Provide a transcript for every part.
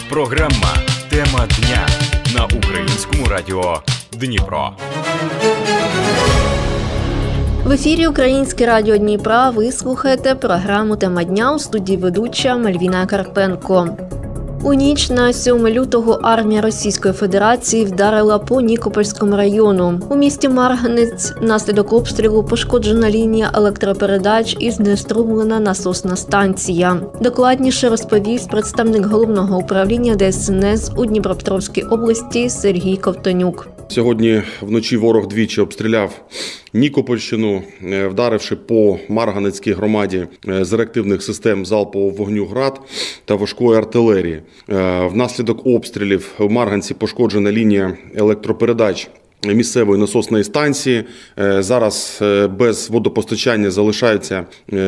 Програма «Тема дня» на Українському радіо Дніпро. В ефірі Українське радіо Дніпра ви слухаєте програму «Тема дня», у студії ведуча Мальвіна Карпенко. У ніч на 7 лютого армія Російської Федерації вдарила по Нікопольському району. У місті Марганець внаслідок обстрілу пошкоджена лінія електропередач і знеструмлена насосна станція. Докладніше розповість представник Головного управління ДСНС у Дніпропетровській області Сергій Ковтонюк. Сьогодні вночі ворог двічі обстріляв Нікопольщину, вдаривши по Марганецькій громаді з реактивних систем залпового вогню «Град» та важкої артилерії. Внаслідок обстрілів у Марганці пошкоджена лінія електропередач місцевої насосної станції. Зараз без водопостачання залишаються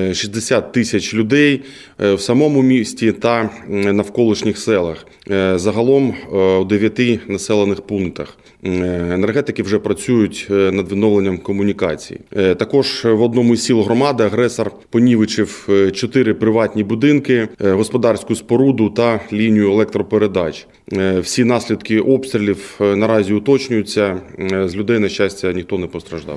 60 тисяч людей в самому місті та навколишніх селах. Загалом у 9 населених пунктах. Енергетики вже працюють над відновленням комунікацій. Також в одному із сіл громади агресор понівечив 4 приватні будинки, господарську споруду та лінію електропередач. Всі наслідки обстрілів наразі уточнюються. З людей, на щастя, ніхто не постраждав.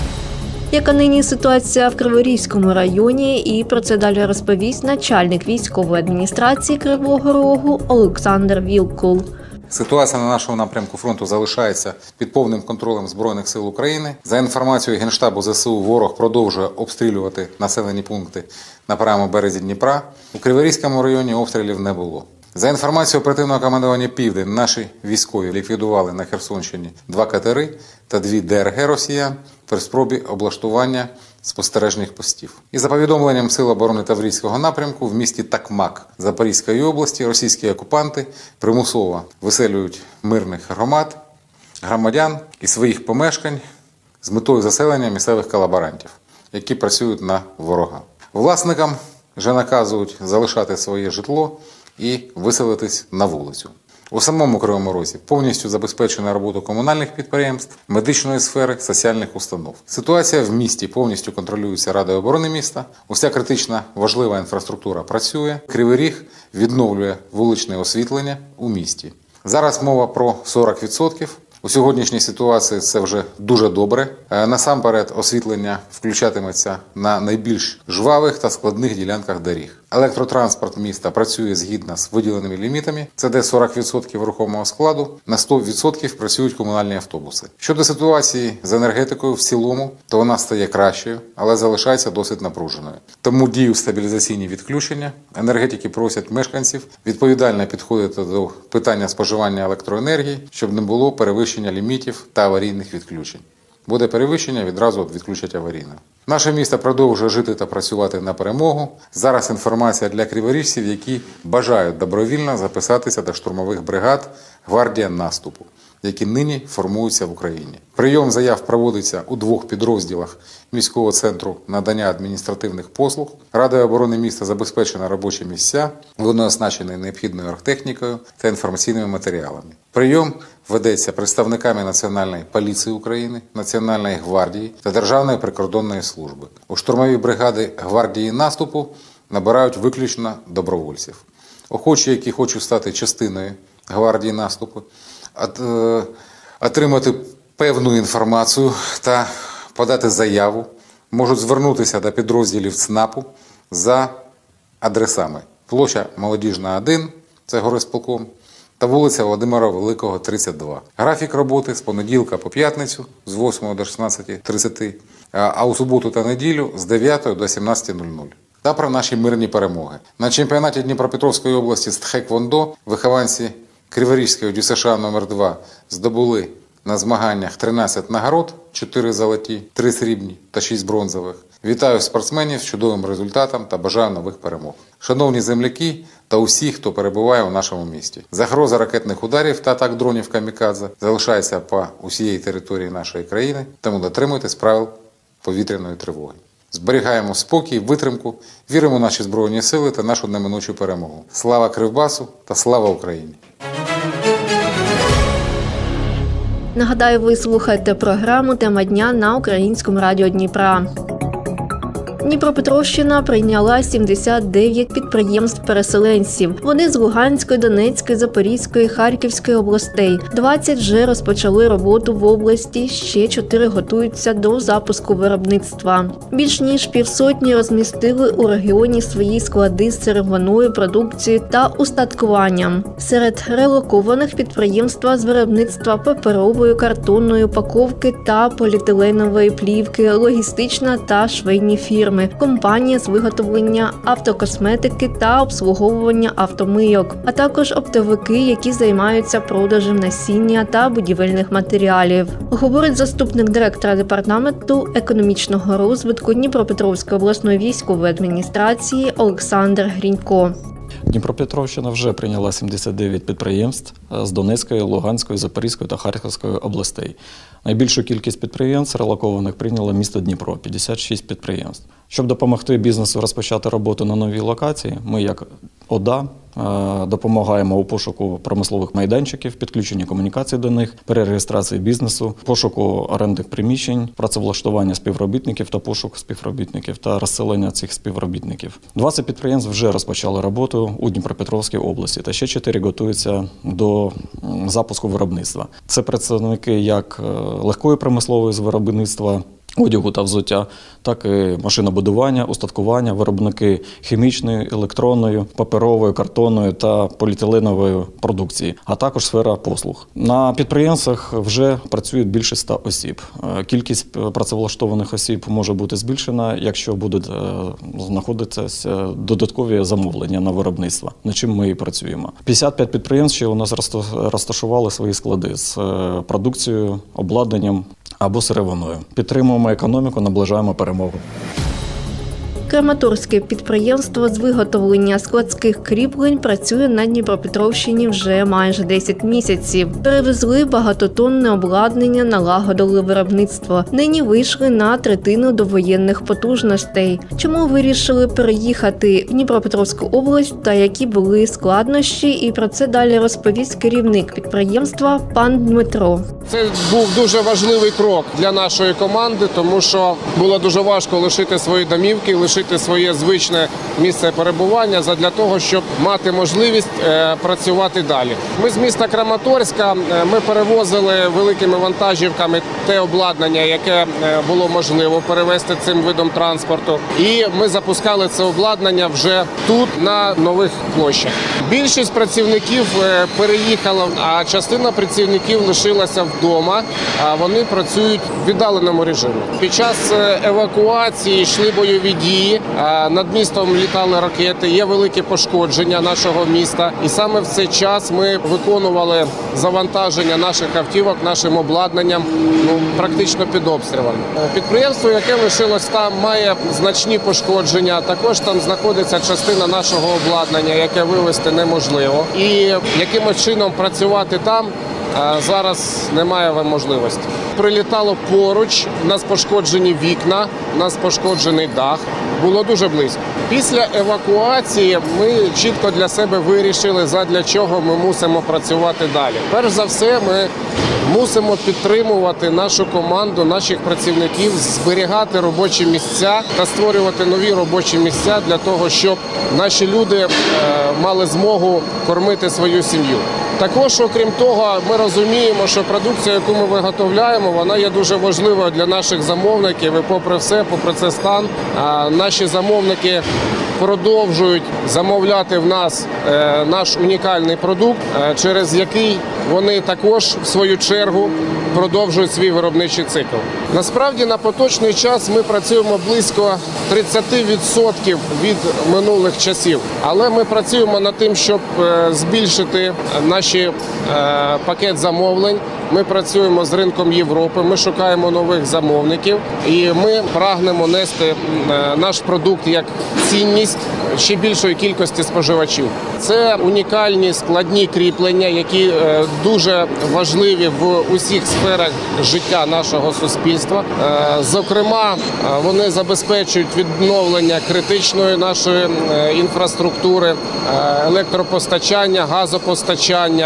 Яка нині ситуація в Криворізькому районі, і про це далі розповість начальник військової адміністрації Кривого Рогу Олександр Вілкул. Ситуація на нашому напрямку фронту залишається під повним контролем Збройних сил України. За інформацією Генштабу ЗСУ, ворог продовжує обстрілювати населені пункти на правому березі Дніпра. У Криворізькому районі обстрілів не було. За інформацією оперативного командування «Південь», наші військові ліквідували на Херсонщині 2 катери та 2 ДРГ росіян при спробі облаштування спостережних постів. І за повідомленням Сил оборони Таврійського напрямку, в місті Такмак Запорізької області російські окупанти примусово виселюють мирних громадян із своїх помешкань з метою заселення місцевих колаборантів, які працюють на ворога. Власникам вже наказують залишати своє житло і виселитись на вулицю. У самому Кривому Розі повністю забезпечена робота комунальних підприємств, медичної сфери, соціальних установ. Ситуація в місті повністю контролюється Радою оборони міста. Уся критична важлива інфраструктура працює. Кривий Ріг відновлює вуличне освітлення у місті. Зараз мова про 40%. У сьогоднішній ситуації це вже дуже добре. Насамперед освітлення включатиметься на найбільш жвавих та складних ділянках доріг. Електротранспорт міста працює згідно з виділеними лімітами. Це де 40% рухомого складу, на 100% працюють комунальні автобуси. Щодо ситуації з енергетикою в цілому, то вона стає кращою, але залишається досить напруженою. Тому діють стабілізаційні відключення. Енергетики просять мешканців відповідально підходити до питання споживання електроенергії, щоб не було перевищення лімітів та аварійних відключень. Буде перевищення, відразу відключать аварійно. Наше місто продовжує жити та працювати на перемогу. Зараз інформація для криворіжців, які бажають добровільно записатися до штурмових бригад «Гвардія наступу», які нині формуються в Україні. Прийом заяв проводиться у 2 підрозділах міського центру надання адміністративних послуг. Радою оборони міста забезпечено робочі місця, вони оснащені необхідною оргтехнікою та інформаційними матеріалами. Прийом ведеться представниками Національної поліції України, Національної гвардії та Державної прикордонної служби. У штурмові бригади «Гвардії наступу» набирають виключно добровольців. Охочі, які хочуть стати частиною «Гвардії наступу», отримати певну інформацію та подати заяву, можуть звернутися до підрозділів ЦНАПу за адресами: площа Молодіжна, 1, це горисполком, та вулиця Володимира Великого, 32. Графік роботи з понеділка по п'ятницю з 8 до 16:30, а у суботу та неділю з 9 до 17:00. Та про наші мирні перемоги. На чемпіонаті Дніпропетровської області з тхеквондо вихованці Криворізької ДЮСШ номер 2 здобули на змаганнях 13 нагород, 4 золоті, 3 срібні та 6 бронзових. Вітаю спортсменів з чудовим результатом та бажаю нових перемог. Шановні земляки та усі, хто перебуває у нашому місті. Загроза ракетних ударів та атак дронів камікадзе залишається по усієї території нашої країни, тому дотримуйтесь правил повітряної тривоги. Зберігаємо спокій, витримку, віримо в наші Збройні сили та нашу неминучу перемогу. Слава Кривбасу та слава Україні! Нагадаю, ви слухаєте програму «Тема дня» на Українському радіо Дніпра. Дніпропетровщина прийняла 79 підприємств-переселенців. Вони з Луганської, Донецької, Запорізької, Харківської областей. 20 вже розпочали роботу в області, ще 4 готуються до запуску виробництва. Більш ніж півсотні розмістили у регіоні свої склади з сировинною продукцією та устаткуванням. Серед релокованих підприємства з виробництва паперової, картонної упаковки та поліетиленової плівки, логістична та швейні фірми, компанія з виготовлення автокосметики та обслуговування автомийок, а також оптовики, які займаються продажем насіння та будівельних матеріалів. Говорить заступник директора департаменту економічного розвитку Дніпропетровської обласної військової адміністрації Олександр Грінько. Дніпропетровщина вже прийняла 79 підприємств з Донецької, Луганської, Запорізької та Харківської областей. Найбільшу кількість підприємств релокованих прийняло місто Дніпро – 56 підприємств. Щоб допомогти бізнесу розпочати роботу на новій локації, ми як ОДА допомагаємо у пошуку промислових майданчиків, підключенні комунікацій до них, перереєстрації бізнесу, пошуку орендних приміщень, працевлаштування співробітників та пошук співробітників та розселення цих співробітників. 20 підприємств вже розпочали роботу у Дніпропетровській області та ще 4 готуються до запуску виробництва. Це представники як легкої промислової з виробництва одягу та взуття, так і машинобудування, устаткування, виробники хімічної, електронної, паперової, картонної та поліетиленової продукції, а також сфера послуг. На підприємствах вже працюють більше 100 осіб. Кількість працевлаштованих осіб може бути збільшена, якщо будуть знаходитися додаткові замовлення на виробництво, над чим ми і працюємо. 55 підприємств ще у нас розташували свої склади з продукцією, обладнанням або сировиною. Підтримуємо економіку, наближаємо перемогу. Краматорське підприємство з виготовлення складських кріплень працює на Дніпропетровщині вже майже 10 місяців. Перевезли багатотонне обладнання, налагодили виробництво. Нині вийшли на третину довоєнних потужностей. Чому вирішили переїхати в Дніпропетровську область та які були складнощі, і про це далі розповість керівник підприємства пан Дмитро. Це був дуже важливий крок для нашої команди, тому що було дуже важко лишити свої домівки, лишити своє звичне місце перебування задля того, щоб мати можливість працювати далі. Ми з міста Краматорська ми перевозили великими вантажівками те обладнання, яке було можливо перевезти цим видом транспорту. І ми запускали це обладнання вже тут, на нових площах. Більшість працівників переїхала, а частина працівників лишилася вдома, а вони працюють в віддаленому режимі. Під час евакуації йшли бойові дії, над містом літали ракети, є великі пошкодження нашого міста. І саме в цей час ми виконували завантаження наших автівок нашим обладнанням практично під обстрілами. Підприємство, яке лишилось там, має значні пошкодження. Також там знаходиться частина нашого обладнання, яке вивезти неможливо. І якимось чином працювати там зараз немає можливості. Прилітало поруч, у нас пошкоджені вікна, у нас пошкоджений дах. Було дуже близько. Після евакуації ми чітко для себе вирішили, задля чого ми мусимо працювати далі. Перш за все, ми мусимо підтримувати нашу команду, наших працівників, зберігати робочі місця та створювати нові робочі місця для того, щоб наші люди мали змогу кормити свою сім'ю. Також, окрім того, ми розуміємо, що продукція, яку ми виготовляємо, вона є дуже важливою для наших замовників. І попри все, попри цей стан, наші замовники продовжують замовляти в нас наш унікальний продукт, через який вони також, в свою чергу, продовжують свій виробничий цикл. Насправді, на поточний час ми працюємо близько 30% від минулих часів. Але ми працюємо над тим, щоб збільшити наш пакет замовлень. Ми працюємо з ринком Європи, ми шукаємо нових замовників і ми прагнемо нести наш продукт як цінність ще більшої кількості споживачів. Це унікальні складні кріплення, які дуже важливі в усіх сферах життя нашого суспільства. Зокрема, вони забезпечують відновлення критичної нашої інфраструктури, електропостачання, газопостачання.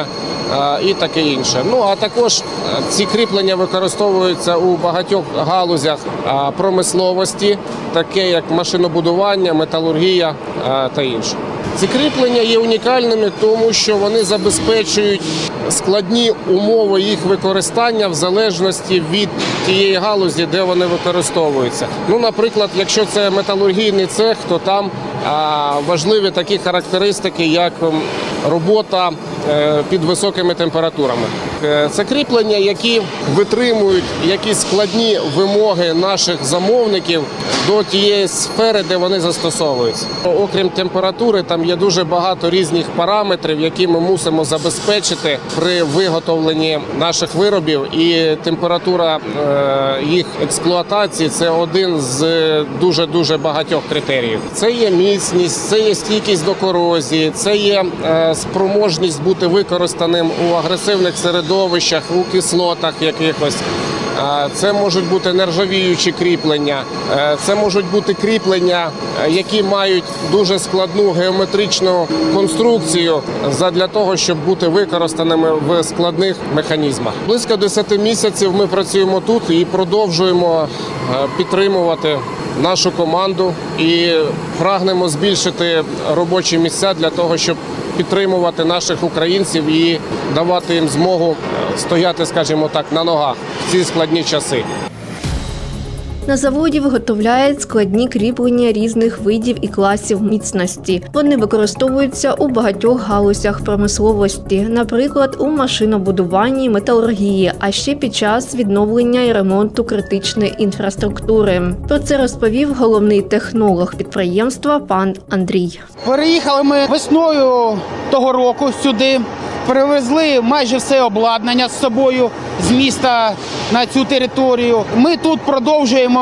і таке інше. Ну, а також ці кріплення використовуються у багатьох галузях промисловості, таке як машинобудування, металургія та інше. Ці кріплення є унікальними, тому що вони забезпечують складні умови їх використання в залежності від тієї галузі, де вони використовуються. Ну, наприклад, якщо це металургійний цех, то там важливі такі характеристики, як робота під високими температурами. Це кріплення, які витримують якісь складні вимоги наших замовників до тієї сфери, де вони застосовуються. Окрім температури, там є дуже багато різних параметрів, які ми мусимо забезпечити при виготовленні наших виробів. І температура їх експлуатації – це один з дуже-дуже багатьох критеріїв. Це є міцність, це є стійкість до корозії, це є спроможність бути використаним у агресивних середовищах, у кислотах якихось. Це можуть бути нержавіючі кріплення, це можуть бути кріплення, які мають дуже складну геометричну конструкцію для того, щоб бути використаними в складних механізмах. Близько 10 місяців ми працюємо тут і продовжуємо підтримувати нашу команду і прагнемо збільшити робочі місця для того, щоб підтримувати наших українців і давати їм змогу стояти, скажімо так, на ногах в ці складні часи. На заводі виготовляють складні кріплення різних видів і класів міцності. Вони використовуються у багатьох галузях промисловості, наприклад, у машинобудуванні, металургії, а ще під час відновлення і ремонту критичної інфраструктури. Про це розповів головний технолог підприємства пан Андрій. Переїхали ми весною того року сюди. Привезли майже все обладнання з собою з міста на цю територію. Ми тут продовжуємо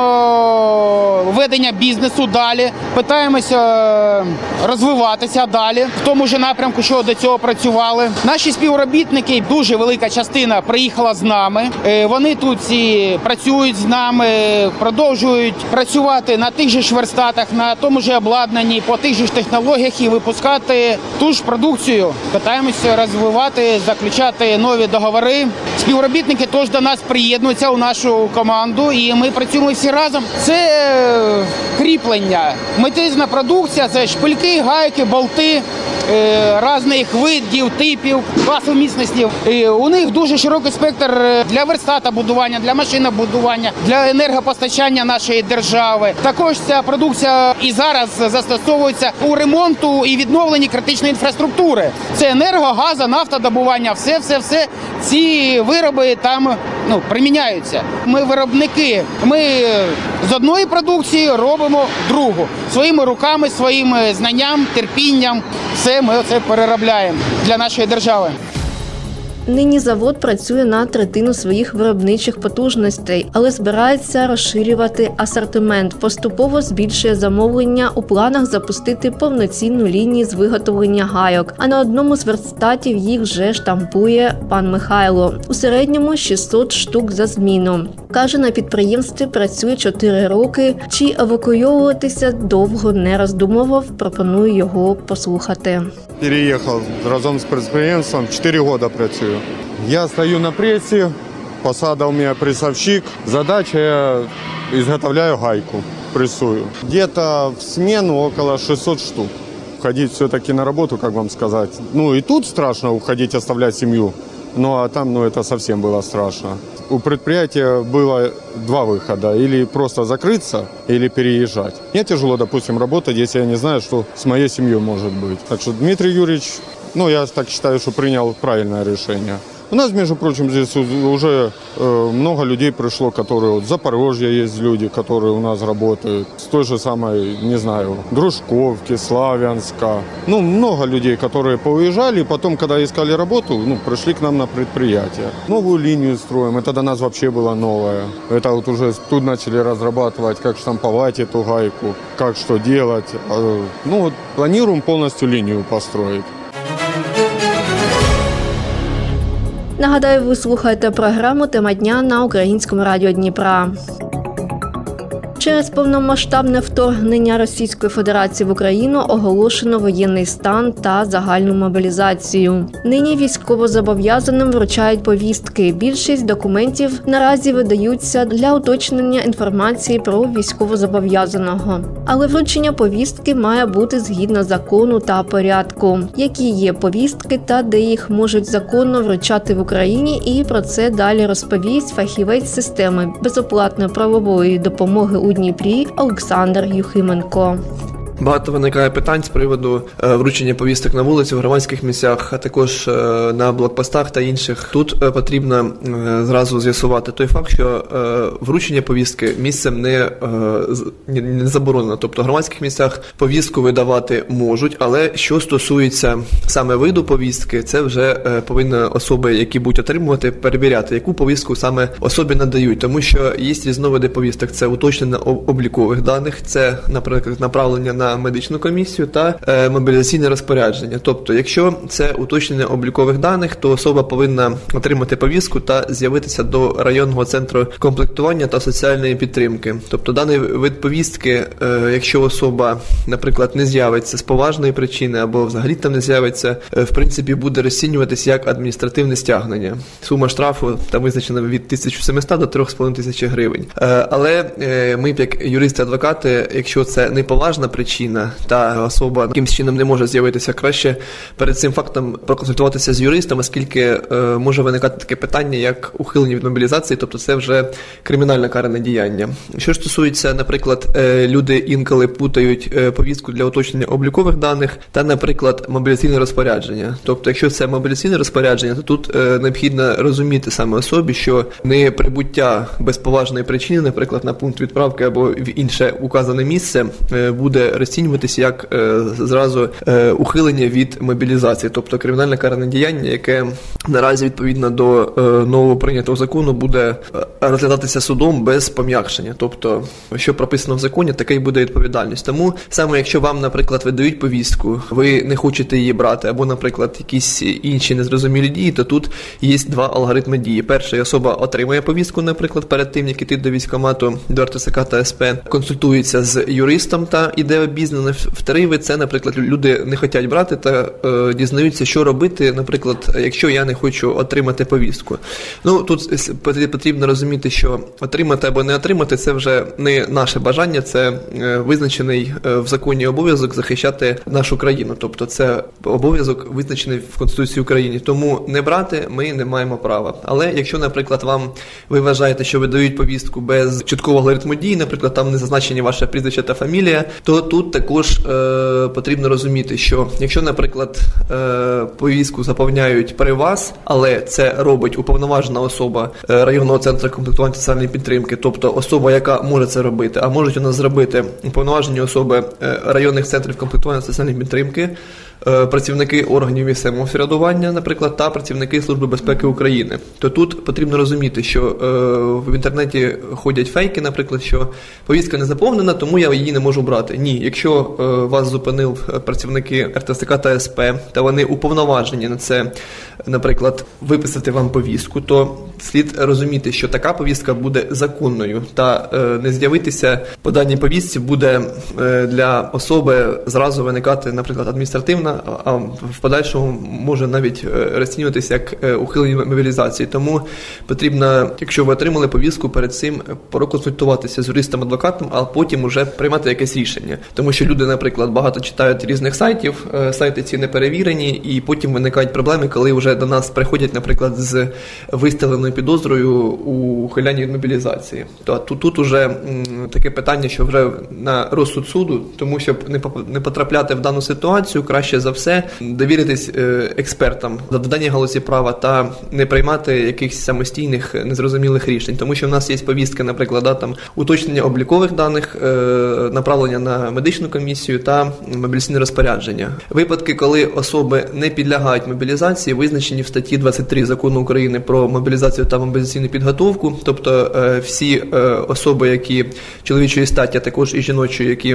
ведення бізнесу далі, питаємося розвиватися далі в тому ж напрямку, що до цього працювали. Наші співробітники, дуже велика частина приїхала з нами. Вони тут всі працюють з нами, продовжують працювати на тих же ж верстатах, на тому ж обладнанні, по тих же ж технологіях і випускати ту ж продукцію. Питаємося розвивати, заключати нові договори. Співробітники теж до нас приєднуються у нашу команду і ми працюємо всі разом. Це кріплення, металічна продукція, це шпильки, гайки, болти, різних видів, типів, класів міцності. У них дуже широкий спектр для верстатобудування, для машинобудування, для енергопостачання нашої держави. Також ця продукція і зараз застосовується у ремонту і відновленні критичної інфраструктури. Це енерго, газо, нафтодобування, все ці вироби там приміняються. Ми виробники, ми з одної продукції робимо другу. Своїми руками, своїм знанням, терпінням, все ми оце переробляємо для нашої держави. Нині завод працює на третину своїх виробничих потужностей, але збирається розширювати асортимент. Поступово збільшує замовлення у планах запустити повноцінну лінію з виготовлення гайок. А на одному з верстатів їх вже штампує пан Михайло. У середньому 600 штук за зміну. Каже, на підприємстві працює 4 роки. Чи евакуйовуватися довго не роздумував, пропоную його послухати. Переїхав разом з підприємством, 4 роки працюю. Я стою на пресі, посада у мене пресовщик. Задача, я изготовляю гайку, прессую. Где-то в смену около 600 штук. Ходить все-таки на работу, как вам сказать. Ну и тут страшно уходить, оставлять семью. Ну а там, это совсем было страшно. У предприятия было 2 выхода. Или просто закрыться, или переезжать. Мне тяжело, допустим, работать, если я не знаю, что с моей семьей может быть. Так что Дмитрий Юрьевич, я так считаю, что принял правильное решение. У нас, между прочим, здесь уже много людей пришло, которые с Запорожья есть люди, которые у нас работают. С той же самой, не знаю, Дружковки, Славянска. Много людей, которые поуезжали, и потом, когда искали работу, пришли к нам на предприятие. Новую линию строим, это до нас вообще было новое. Это вот уже тут начали разрабатывать, как штамповать эту гайку, как что делать. Планируем полностью линию построить. Нагадаю, ви слухаєте програму «Тема дня» на Українському радіо Дніпра. Через повномасштабне вторгнення Російської Федерації в Україну оголошено воєнний стан та загальну мобілізацію. Нині військовозобов'язаним вручають повістки. Більшість документів наразі видаються для уточнення інформації про військовозобов'язаного. Але вручення повістки має бути згідно закону та порядку. Які є повістки та де їх можуть законно вручати в Україні, і про це далі розповість фахівець системи безоплатної правової допомоги у Дніпрі Олександр Юхименко. Багато виникає питань з приводу вручення повісток на вулиці, в громадських місцях, а також на блокпостах та інших. Тут потрібно зразу з'ясувати той факт, що вручення повістки місцем не заборонено. Тобто в громадських місцях повістку видавати можуть, але що стосується саме виду повістки, це вже повинні особи, які будуть отримувати, перевіряти, яку повістку саме особі надають. Тому що є різновиди повісток. Це уточнення облікових даних, це, наприклад, направлення на медичну комісію та мобілізаційне розпорядження. Тобто, якщо це уточнення облікових даних, то особа повинна отримати повістку та з'явитися до районного центру комплектування та соціальної підтримки. Тобто, даний вид повістки, якщо особа, наприклад, не з'явиться з поважної причини або взагалі там не з'явиться, в принципі, буде розцінюватися як адміністративне стягнення. Сума штрафу там визначена від 1700 до 3500 гривень. Але ми, як юристи-адвокати, якщо це неповажна причина, та особа якимось чином не може з'явитися, краще перед цим фактом проконсультуватися з юристом, оскільки може виникати таке питання, як ухилення від мобілізації, тобто це вже кримінальне каране діяння. Що ж стосується, наприклад, люди інколи путають повістку для уточнення облікових даних та, наприклад, мобілізаційне розпорядження. Тобто, якщо це мобілізаційне розпорядження, то тут необхідно розуміти саме особі, що не прибуття без поважної причини, наприклад, на пункт відправки або в інше указане місце, буде розцінюватися як зразу ухилення від мобілізації, тобто кримінальне каране діяння, яке наразі відповідно до нового прийнятого закону буде розглядатися судом без пом'якшення. Тобто, що прописано в законі, така й буде відповідальність. Тому саме якщо вам, наприклад, видають повістку, ви не хочете її брати, або, наприклад, якісь інші незрозумілі дії, то тут є два алгоритми дії. Перший, особа отримує повістку, наприклад, перед тим, як іти до військкомату, до РТЦК та СП, консультується з юристом та іде обізнаний. Вторий вид – це, наприклад, люди не хочуть брати та дізнаються, що робити, наприклад, якщо я не хочу отримати повістку. Ну, тут потрібно розуміти, що отримати або не отримати – це вже не наше бажання, це визначений в законі обов'язок захищати нашу країну. Тобто це обов'язок визначений в Конституції України. Тому не брати ми не маємо права. Але якщо, наприклад, ви вважаєте, що видають повістку без чіткого алгоритму дій, наприклад, там не зазначені ваше прізвище та фамілія, то тут також потрібно розуміти, що якщо, наприклад, повістку заповняють при вас, але це робить уповноважена особа районного центру комплектування соціальної підтримки, тобто особа, яка може це робити, а можуть у нас зробити уповноважені особи районних центрів комплектування соціальної підтримки, працівники органів місцевого самоврядування, наприклад, та працівники Служби безпеки України. То тут потрібно розуміти, що в інтернеті ходять фейки, наприклад, що повістка не заповнена, тому я її не можу брати. Ні, якщо вас зупинив працівники РТЦК та СП, та вони уповноважені на це, наприклад, виписати вам повістку, то слід розуміти, що така повістка буде законною, та не з'явитися по даній повістці буде для особи зразу виникати, наприклад, адміністративна, а в подальшому може навіть розцінюватися як ухилення від мобілізації. Тому потрібно, якщо ви отримали повістку, перед цим проконсультуватися з юристом-адвокатом, а потім уже приймати якесь рішення. Тому що люди, наприклад, багато читають різних сайтів, сайти ці не перевірені, і потім виникають проблеми, коли вже до нас приходять, наприклад, з виставленою підозрою у ухилянні від мобілізації. То тут уже таке питання, що вже на розсуд суду, тому щоб не потрапляти в дану ситуацію, краще за все довіритись експертам в даній галузі права та не приймати якихось самостійних незрозумілих рішень. Тому що в нас є повістка, наприклад, там уточнення облікових даних, направлення на медичну комісію та мобілізаційне розпорядження. Випадки, коли особи не підлягають мобілізації, визначені в статті 23 Закону України про мобілізацію та мобілізаційну підготовку, тобто всі особи, які чоловічої статі, а також і жіночої, які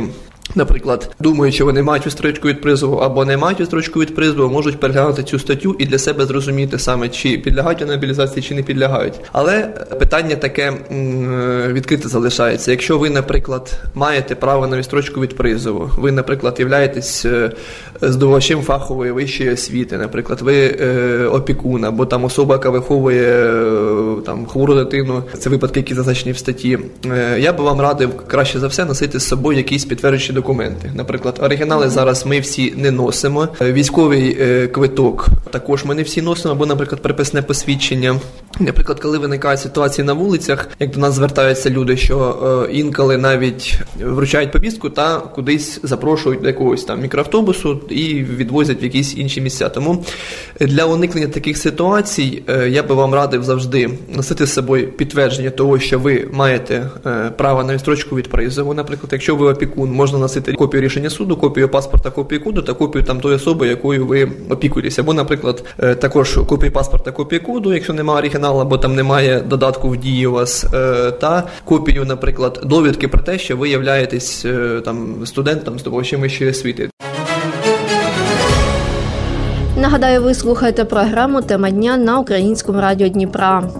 наприклад, думають, що вони мають відстрочку від призову або не мають відстрочку від призову, можуть переглянути цю статтю і для себе зрозуміти саме, чи підлягають вони мобілізації, чи не підлягають. Але питання таке відкрите залишається. Якщо ви, наприклад, маєте право на відстрочку від призову, ви, наприклад, являєтесь здобувачем фахової вищої освіти, наприклад, ви опікун, або там особа, яка виховує там хвору дитину, це випадки, які зазначені в статті, я би вам радив краще за все носити з собою якісь підтверджуючі документи. Наприклад, оригінали зараз ми всі не носимо, військовий квиток також ми не всі носимо, або, наприклад, приписне посвідчення. Наприклад, коли виникають ситуації на вулицях, як до нас звертаються люди, що інколи навіть вручають повістку та кудись запрошують до якогось там мікроавтобусу і відвозять в якісь інші місця. Тому для уникнення таких ситуацій я би вам радив завжди носити з собою підтвердження того, що ви маєте право на відстрочку від призову. Наприклад, якщо ви опікун, можна носити копію рішення суду, копію паспорта, копію коду та копію там тої особи, якою ви опікуєтеся. Або, наприклад, також копію паспорта, копію коду, якщо немає оригіналу, або там немає додатку в дії у вас, та копію, наприклад, довідки про те, що ви являєтесь там студентом, здобувачем вищої освіти. Нагадаю, ви слухаєте програму «Тема дня» на Українському радіо Дніпра.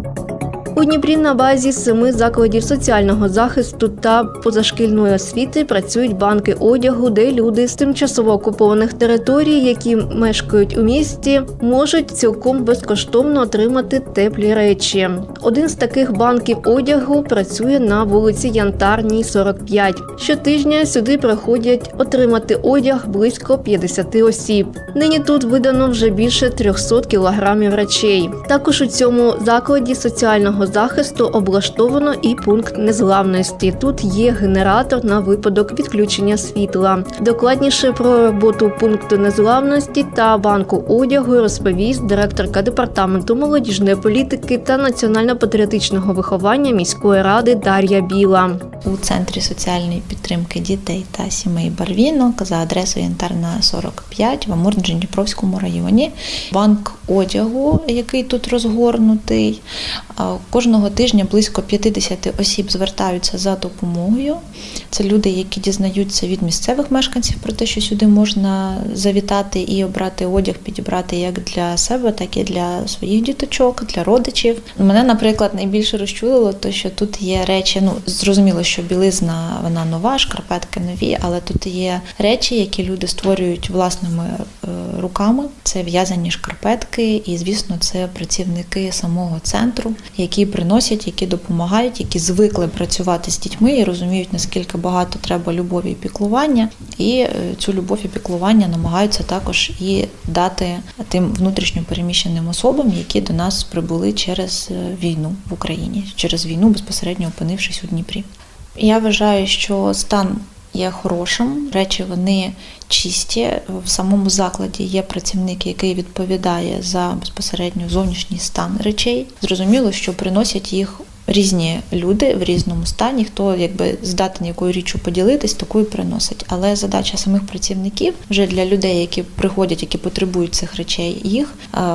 У Дніпрі на базі 7 закладів соціального захисту та позашкільної освіти працюють банки одягу, де люди з тимчасово окупованих територій, які мешкають у місті, можуть цілком безкоштовно отримати теплі речі. Один з таких банків одягу працює на вулиці Янтарній, 45. Щотижня сюди приходять отримати одяг близько 50 осіб. Нині тут видано вже більше 300 кілограмів речей. Також у цьому закладі соціального захисту облаштовано і пункт незламності. Тут є генератор на випадок відключення світла. Докладніше про роботу пункту незламності та банку одягу розповість директорка департаменту молодіжної політики та національно-патріотичного виховання міської ради Дар'я Біла. У Центрі соціальної підтримки дітей та сімей Барвінок за адресою Янтарна, 45 в Амурно-Дніпровському районі. Банк одягу, який тут розгорнутий. Кожного тижня близько 50 осіб звертаються за допомогою. Це люди, які дізнаються від місцевих мешканців про те, що сюди можна завітати і обрати одяг, підібрати як для себе, так і для своїх діточок, для родичів. Мене, наприклад, найбільше розчулило те, що тут є речі, зрозуміло, що білизна, вона нова, шкарпетки нові, але тут є речі, які люди створюють власними руками. Це в'язані шкарпетки і, звісно, це працівники самого центру, які приносять, які допомагають, які звикли працювати з дітьми і розуміють, наскільки багато треба любові і піклування. І цю любов і піклування намагаються також і дати тим внутрішньо переміщеним особам, які до нас прибули через війну в Україні, через війну, безпосередньо опинившись у Дніпрі. Я вважаю, що стан є хорошим, речі вони чисті. В самому закладі є працівник, який відповідає за безпосередньо зовнішній стан речей. Зрозуміло, що приносять їх різні люди в різному стані, хто здатен якою річчю поділитись, такою приносить. Але задача самих працівників вже для людей, які приходять, які потребують цих речей, їх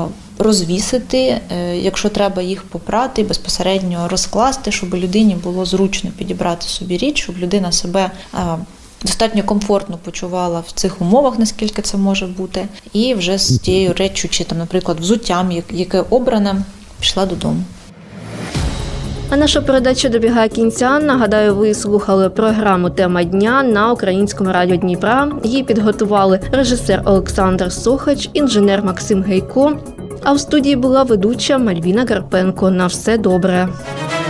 розвісити, якщо треба їх попрати, безпосередньо розкласти, щоб людині було зручно підібрати собі річ, щоб людина себе достатньо комфортно почувала в цих умовах, наскільки це може бути, і вже з тією реччю, чи там, наприклад, взуттям, яке обране, пішла додому. А наша передача добігає кінця. Нагадаю, ви слухали програму «Тема дня» на Українському радіо Дніпра. Її підготували режисер Олександр Сохач, інженер Максим Гейко. А в студії була ведуча Мальвіна Карпенко. На все добре.